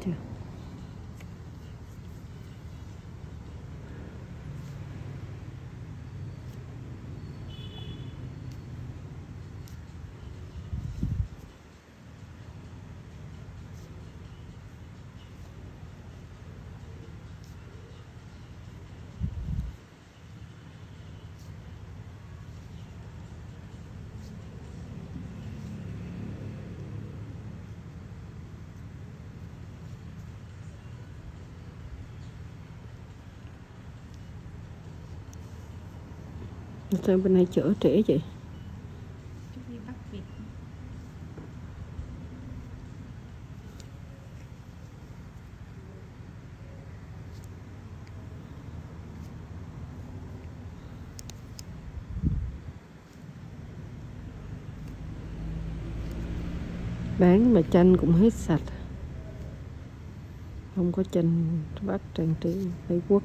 chưa? Sao bên này chở trễ vậy? Đi bắt vịt. Bán mà chanh cũng hết sạch, không có chanh bắt trang trí Tây Quốc.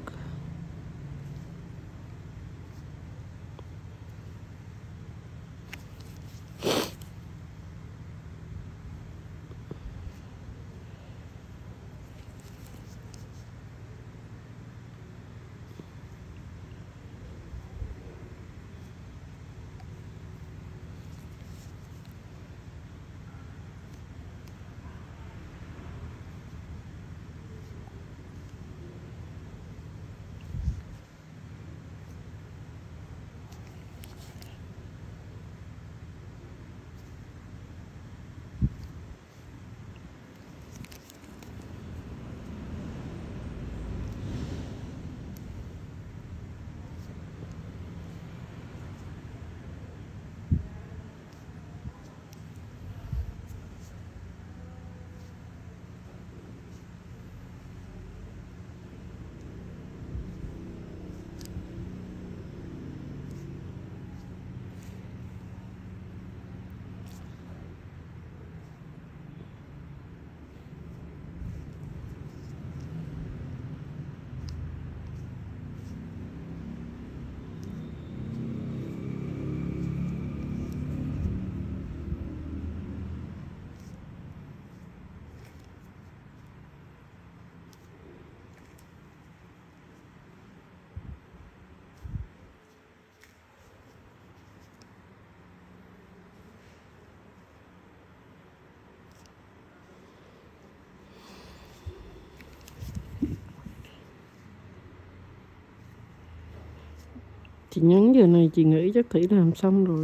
Chị nhắn giờ này chị nghĩ chắc Thủy làm xong rồi.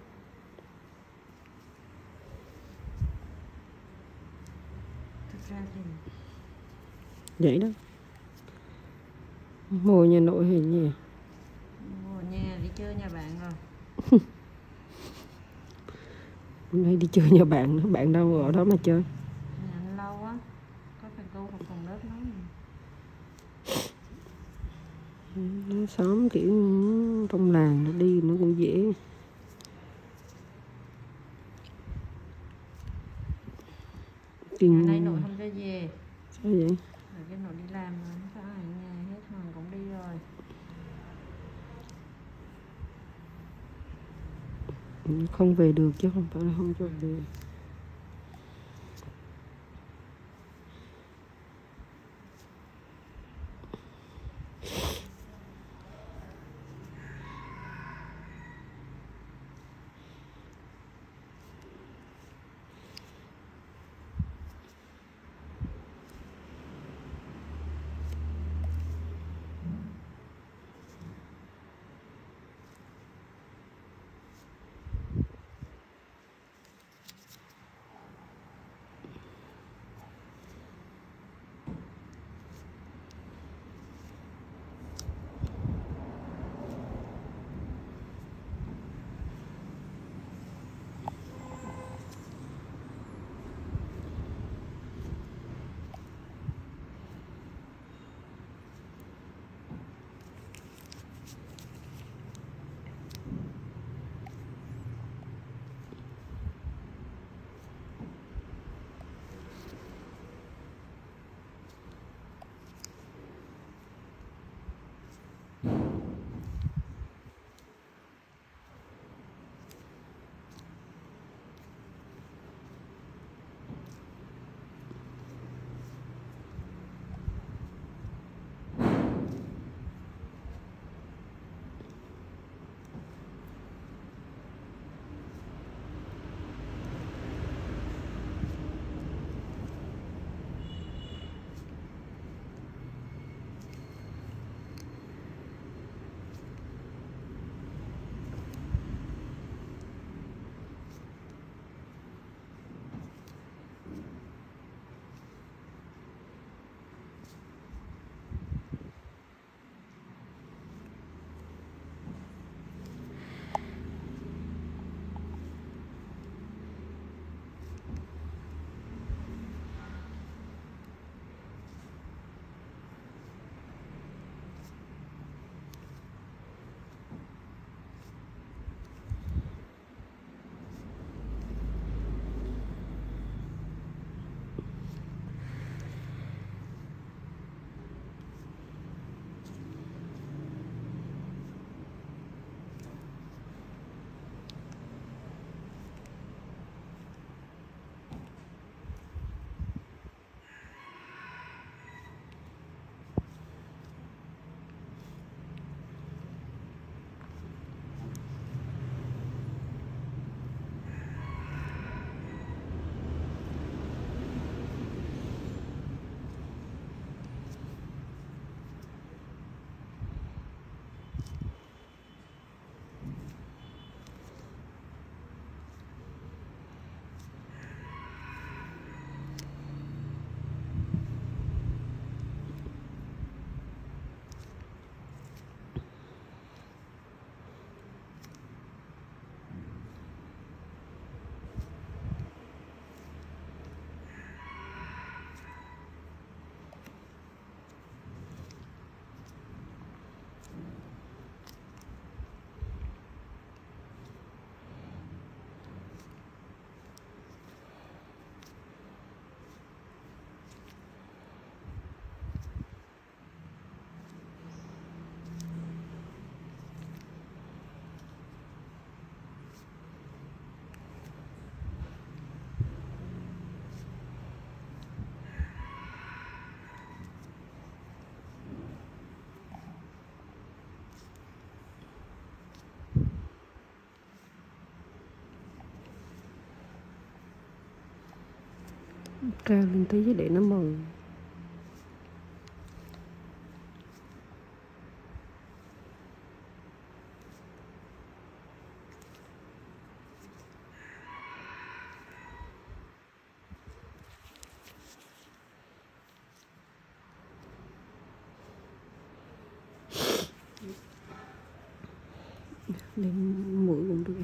Thực ra thì Vậy đó. Mua nhà nội hay gì? mua nhà đi chơi nhà bạn rồi. Hôm nay đi chơi nhà bạn nữa, bạn đâu ở đó mà chơi. Nhà anh lâu á, có thầy cô học cùng lớp nói gì. Nó xóm kiểu trong làng nó đi nó cũng dễ. Nhà nay nội không cho về. Sao vậy? Rồi cái nội đi làm rồi, không phải ở nhà hết, Hoàng cũng đi rồi. Không về được chứ không phải là không cho về. cao lên tí chứ để nó mờ. Lên mũi cũng được.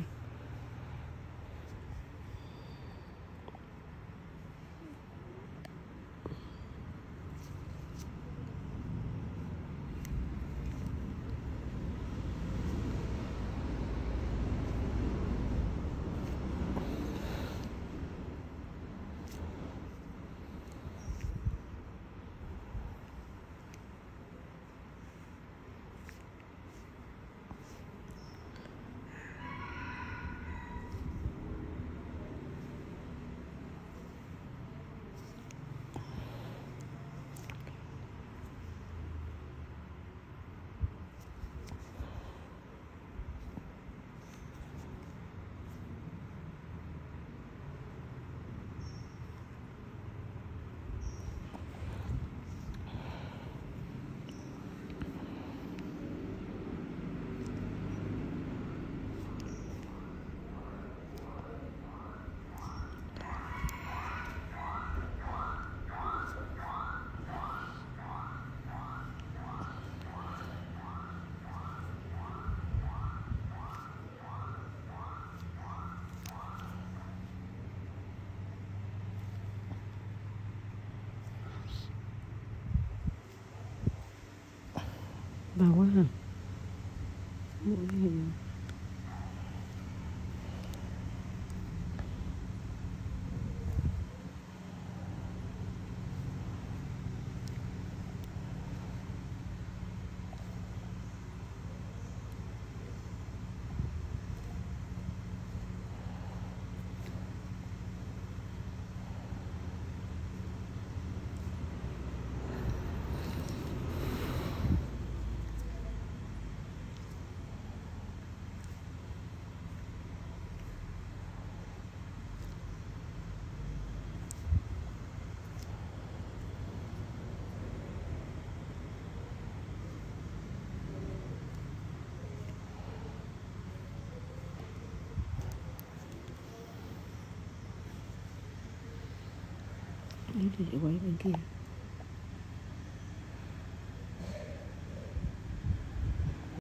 Đau quá hả? Mũi thì đi thì quay bên kia.